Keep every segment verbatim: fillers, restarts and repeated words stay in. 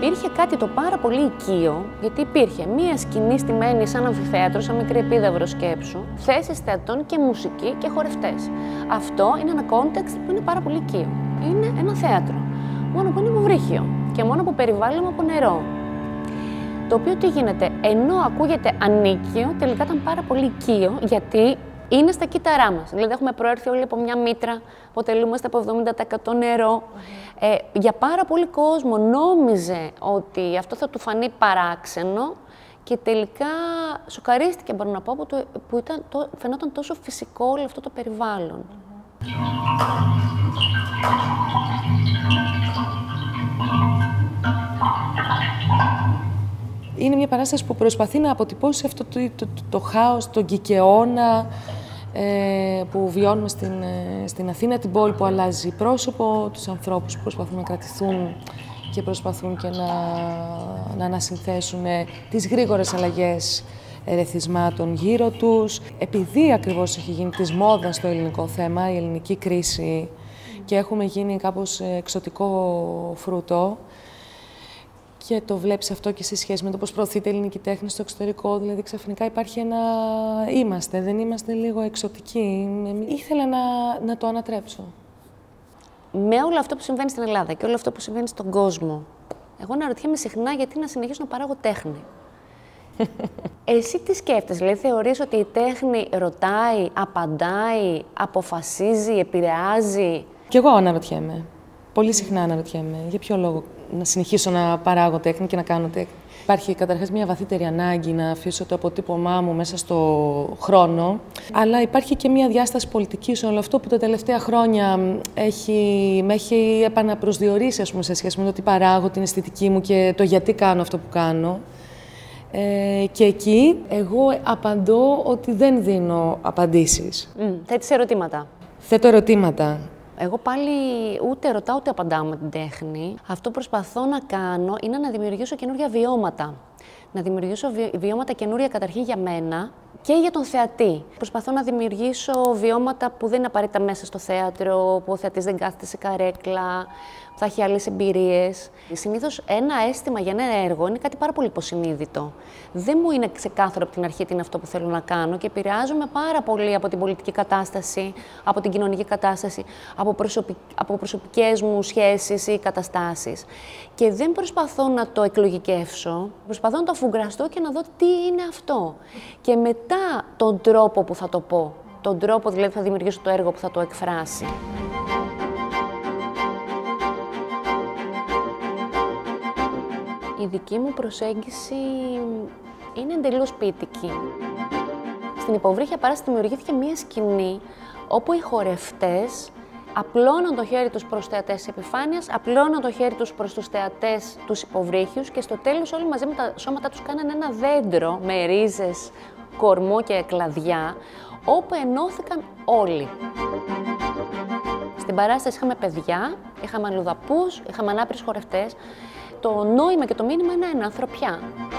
υπήρχε κάτι το πάρα πολύ οικείο, γιατί υπήρχε μία σκηνή στημένη σαν αμφιθέατρο, σαν μικρή επίδαυρο σκέψου, θέσεις θεατών και μουσική και χορευτές. Αυτό είναι ένα context που είναι πάρα πολύ οικείο. Είναι ένα θέατρο, μόνο που είναι υποβρύχιο και μόνο που περιβάλλουμε από νερό. Το οποίο τι γίνεται, ενώ ακούγεται ανίκιο, τελικά ήταν πάρα πολύ οικείο, γιατί είναι στα κύτταρά μας. Δηλαδή, έχουμε προέρθει όλοι από μια μήτρα, αποτελούμαστε από εβδομήντα τοις εκατό νερό. Mm-hmm. ε, για πάρα πολύ κόσμο νόμιζε ότι αυτό θα του φανεί παράξενο και τελικά σοκαρίστηκε, μπορώ να πω, που, το, που ήταν, το, φαινόταν τόσο φυσικό όλο αυτό το περιβάλλον. Mm-hmm. Είναι μια παράσταση που προσπαθεί να αποτυπώσει αυτό το, το, το, το χάος, τον κικαιώνα ε, που βιώνουμε στην, ε, στην Αθήνα, την πόλη που αλλάζει πρόσωπο, τους ανθρώπους που προσπαθούν να κρατηθούν και προσπαθούν και να, να ανασυνθέσουν ε, τις γρήγορες αλλαγές ερεθισμάτων γύρω τους. Επειδή ακριβώς έχει γίνει της μόδας το ελληνικό θέμα, η ελληνική κρίση, και έχουμε γίνει κάπως εξωτικό φρούτο, και το βλέπεις αυτό και σε σχέση με το πώς προωθείται η ελληνική τέχνη στο εξωτερικό. Δηλαδή, ξαφνικά υπάρχει ένα είμαστε, δεν είμαστε λίγο εξωτικοί. Ήθελα να, να το ανατρέψω. Με όλο αυτό που συμβαίνει στην Ελλάδα και όλο αυτό που συμβαίνει στον κόσμο, εγώ αναρωτιέμαι συχνά γιατί να συνεχίσω να παράγω τέχνη. Εσύ τι σκέφτεσαι, δηλαδή θεωρείς ότι η τέχνη ρωτάει, απαντάει, αποφασίζει, επηρεάζει? Κι εγώ αναρωτιέμαι. Πολύ συχνά αναρωτιέμαι. Για ποιο λόγο να συνεχίσω να παράγω τέχνη και να κάνω τέχνη? Υπάρχει καταρχάς μια βαθύτερη ανάγκη να αφήσω το αποτύπωμά μου μέσα στο χρόνο, αλλά υπάρχει και μια διάσταση πολιτική σε όλο αυτό που τα τελευταία χρόνια έχει, με έχει επαναπροσδιορίσει, ας πούμε, σε σχέση με το τι παράγω, την αισθητική μου και το γιατί κάνω αυτό που κάνω. Ε, και εκεί εγώ απαντώ ότι δεν δίνω απαντήσεις. Mm, θέτεις ερωτήματα. Θέτω ερωτήματα. Εγώ πάλι ούτε ρωτάω ούτε απαντάω με την τέχνη. Αυτό που προσπαθώ να κάνω είναι να δημιουργήσω καινούργια βιώματα. Να δημιουργήσω βιώματα καινούρια καταρχήν για μένα και για τον θεατή. Προσπαθώ να δημιουργήσω βιώματα που δεν είναι απαραίτητα μέσα στο θέατρο, που ο θεατής δεν κάθεται σε καρέκλα, που θα έχει άλλες εμπειρίες. Συνήθως ένα αίσθημα για ένα έργο είναι κάτι πάρα πολύ υποσυνείδητο. Δεν μου είναι ξεκάθαρο από την αρχή τι είναι αυτό που θέλω να κάνω και επηρεάζομαι πάρα πολύ από την πολιτική κατάσταση, από την κοινωνική κατάσταση, από, προσωπικ... από προσωπικές μου σχέσεις ή καταστάσεις. Και δεν προσπαθώ να το εκλογικεύσω, προσπαθώ να το αφουγκραστώ και να δω τι είναι αυτό. Και μετά τον τρόπο που θα το πω, τον τρόπο δηλαδή που θα δημιουργήσω το έργο που θα το εκφράσει. Η δική μου προσέγγιση είναι εντελώς ποιητική. Στην υποβρύχια παράσταση δημιουργήθηκε μία σκηνή όπου οι χορευτές απλώναν το χέρι τους προς θεατές της επιφάνειας, απλώναν το χέρι τους προς τους θεατές τους υποβρύχιους και στο τέλος όλοι μαζί με τα σώματα τους κάνανε ένα δέντρο με ρίζες, κορμό και κλαδιά, όπου ενώθηκαν όλοι. Στην παράσταση είχαμε παιδιά, είχαμε αλλοδαπούς, είχαμε ανάπηρους χορευτές. Το νόημα και το μήνυμα είναι ένα, ανθρωπιά.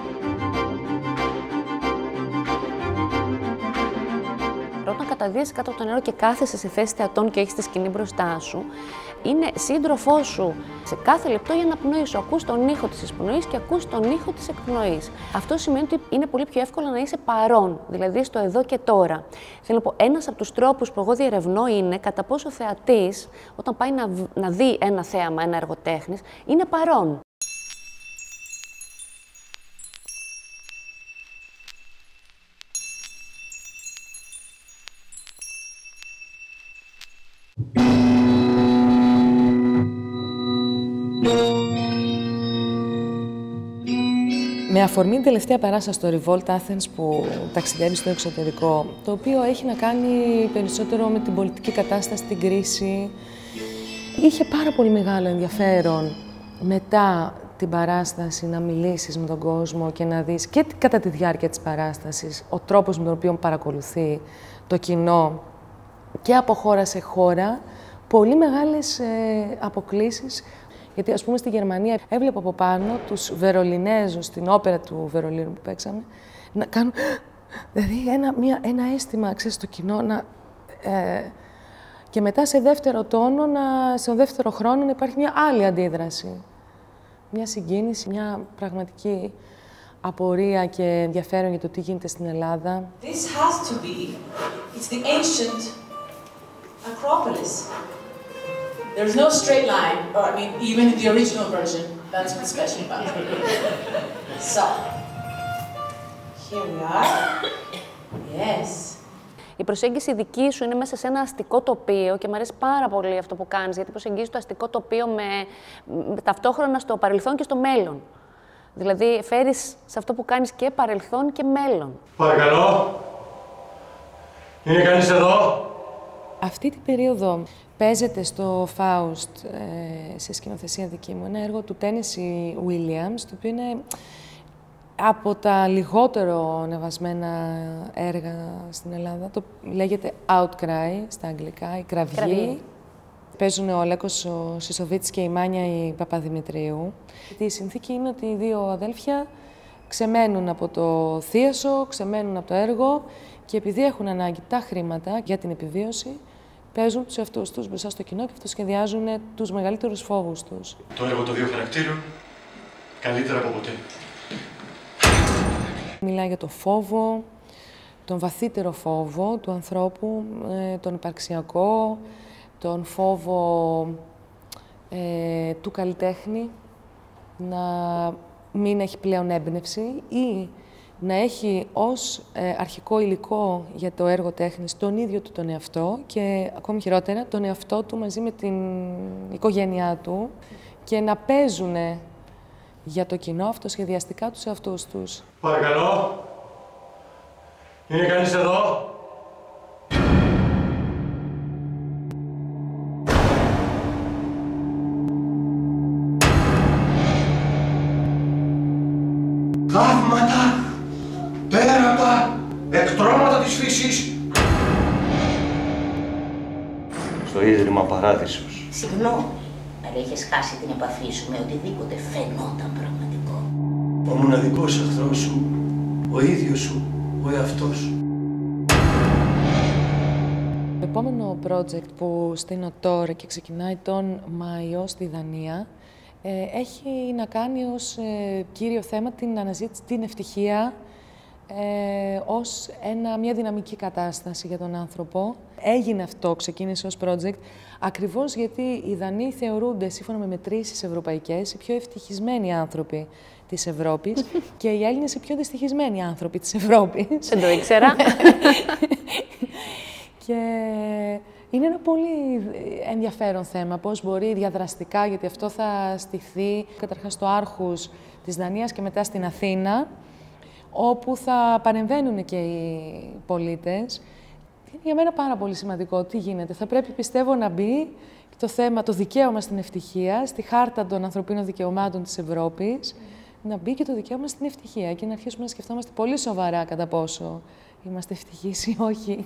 Όταν καταδύεσαι κάτω από το νερό και κάθεσαι σε θέση θεατών και έχεις τη σκηνή μπροστά σου, είναι σύντροφό σου σε κάθε λεπτό για να πνοείς. Ακούς τον ήχο της εισπνοής και ακούς τον ήχο της εκπνοής. Αυτό σημαίνει ότι είναι πολύ πιο εύκολο να είσαι παρόν, δηλαδή στο εδώ και τώρα. Θέλω να πω, ένας από τους τρόπους που εγώ διερευνώ είναι κατά πόσο ο θεατής, όταν πάει να, να δει ένα θέαμα, ένα έργο τέχνης, είναι παρόν. Με αφορμή την τελευταία παράσταση στο Revolt Athens που ταξιδεύει στο εξωτερικό, το οποίο έχει να κάνει περισσότερο με την πολιτική κατάσταση, την κρίση, είχε πάρα πολύ μεγάλο ενδιαφέρον μετά την παράσταση να μιλήσεις με τον κόσμο και να δεις και κατά τη διάρκεια της παράστασης ο τρόπος με τον οποίο παρακολουθεί το κοινό και από χώρα σε χώρα, πολύ μεγάλες ε, αποκλίσεις. Γιατί, ας πούμε, στη Γερμανία έβλεπα από πάνω τους Βερολινέζους στην όπερα του Βερολίνου που παίξαμε να κάνουν δηλαδή ένα, μια, ένα αίσθημα, ξέρεις, στο κοινό να, ε, και μετά σε δεύτερο τόνο, να, σε δεύτερο χρόνο να υπάρχει μια άλλη αντίδραση. Μια συγκίνηση, μια πραγματική απορία και ενδιαφέρον για το τι γίνεται στην Ελλάδα. This has to be, it's the ancient Acropolis. There's no straight line, or I mean, even in the original version, that's what's special about it. So, here we are. Yes. Η προσέγγιση δική σου είναι μέσα σε ένα αστικό τοπίο και μου αρέσει πάρα πολύ αυτό που κάνεις, γιατί προσεγγίζεις το αστικό τοπίο με, με ταυτόχρονα στο παρελθόν και στο μέλλον. Δηλαδή, φέρεις σε αυτό που κάνεις και παρελθόν και μέλλον. Παρακαλώ. Είναι κανείς εδώ? Αυτή την περίοδο παίζεται στο Φάουστ, ε, σε σκηνοθεσία δική μου, ένα έργο του Τένεσι Βίλιαμς, το οποίο είναι από τα λιγότερο ανεβασμένα έργα στην Ελλάδα. Το λέγεται Outcry στα αγγλικά, η κραυγή. Κραυγή. Παίζουν ο Λέκος ο Σισοβίτης και η Μάνια η Παπαδημητρίου. Η συνθήκη είναι ότι οι δύο αδέλφια ξεμένουν από το θίασο, ξεμένουν από το έργο και επειδή έχουν ανάγκη τα χρήματα για την επιβίωση, παίζουν τους εαυτούς τους μπροστά στο κοινό και αυτοσχεδιάζουν τους μεγαλύτερους φόβους τους. Το έργο των δύο χαρακτήρων καλύτερα από ποτέ. Μιλάει για το φόβο, τον βαθύτερο φόβο του ανθρώπου, τον υπαρξιακό, τον φόβο ε, του καλλιτέχνη να μην έχει πλέον έμπνευση ή να έχει ως ε, αρχικό υλικό για το έργο τέχνης τον ίδιο του τον εαυτό και ακόμη χειρότερα τον εαυτό του μαζί με την οικογένειά του και να παίζουν για το κοινό αυτοσχεδιαστικά τους εαυτούς τους. Παρακαλώ. Είναι κανείς εδώ? Θαύματα, πέρατα, εκτρώματα της φύσης. Στο Ίδρυμα Παράδεισος. Συγγνώμη, αλλά είχες χάσει την επαφή σου με οτιδήποτε φαινόταν πραγματικό. Ο μοναδικός εχθρός σου, ο ίδιος σου, ο εαυτός. Το επόμενο project που στείνω τώρα και ξεκινάει τον Μάιο στη Δανία ε, έχει να κάνει ως ε, κύριο θέμα την αναζήτηση, την ευτυχία ε, ως ένα, μια δυναμική κατάσταση για τον άνθρωπο. Έγινε αυτό, ξεκίνησε ως project, ακριβώς γιατί οι Δανείοι θεωρούνται, σύμφωνα με μετρήσεις ευρωπαϊκές, οι πιο ευτυχισμένοι άνθρωποι της Ευρώπης και οι Έλληνες οι πιο δυστυχισμένοι άνθρωποι της Ευρώπης. Δεν το ήξερα. Και είναι ένα πολύ ενδιαφέρον θέμα, πώς μπορεί διαδραστικά, γιατί αυτό θα στηθεί καταρχάς στο Άρχους της Δανίας και μετά στην Αθήνα, όπου θα παρεμβαίνουν και οι πολίτες. Είναι για μένα πάρα πολύ σημαντικό τι γίνεται. Θα πρέπει, πιστεύω, να μπει το θέμα, το δικαίωμα στην ευτυχία, στη Χάρτα των Ανθρωπίνων Δικαιωμάτων της Ευρώπης, να μπει και το δικαίωμα στην ευτυχία και να αρχίσουμε να σκεφτόμαστε πολύ σοβαρά κατά πόσο είμαστε ευτυχείς ή όχι.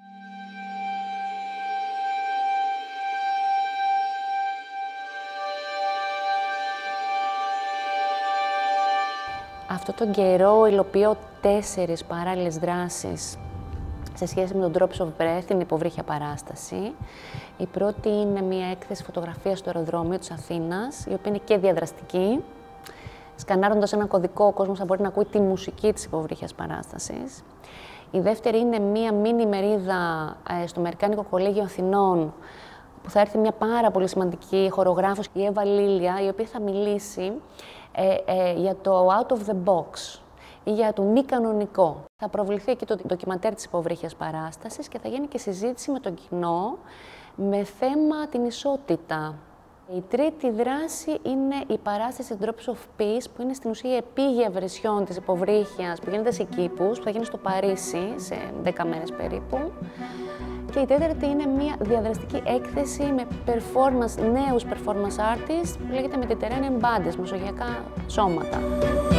Αυτό τον καιρό υλοποιώ τέσσερις παράλληλες δράσεις σε σχέση με τον Drops of Breath, την υποβρύχια παράσταση. Η πρώτη είναι μια έκθεση φωτογραφίας στο αεροδρόμιο της Αθήνας, η οποία είναι και διαδραστική. Σκανάροντας έναν κωδικό, ο κόσμος θα μπορεί να ακούει τη μουσική της υποβρύχιας παράστασης. Η δεύτερη είναι μια μίνι μερίδα στο Αμερικάνικο Κολέγιο Αθηνών, που θα έρθει μια πάρα πολύ σημαντική χορογράφος, η Εύα Λίλια, η οποία θα μιλήσει ε, ε, για το out of the box ή για το μη κανονικό. Θα προβληθεί εκεί το ντοκιμαντέρ της υποβρύχιας παράστασης και θα γίνει και συζήτηση με τον κοινό με θέμα την ισότητα. Η τρίτη δράση είναι η παράσταση Drops of Peace, που είναι στην ουσία η επίγεια βρεσιών της υποβρύχιας που γίνεται σε κήπους, που θα γίνει στο Παρίσι σε δέκα μέρες περίπου. Και η τέταρτη είναι μια διαδραστική έκθεση με performance, νέους performance artists που λέγεται Mediterranean Bodies, μεσογειακά σώματα.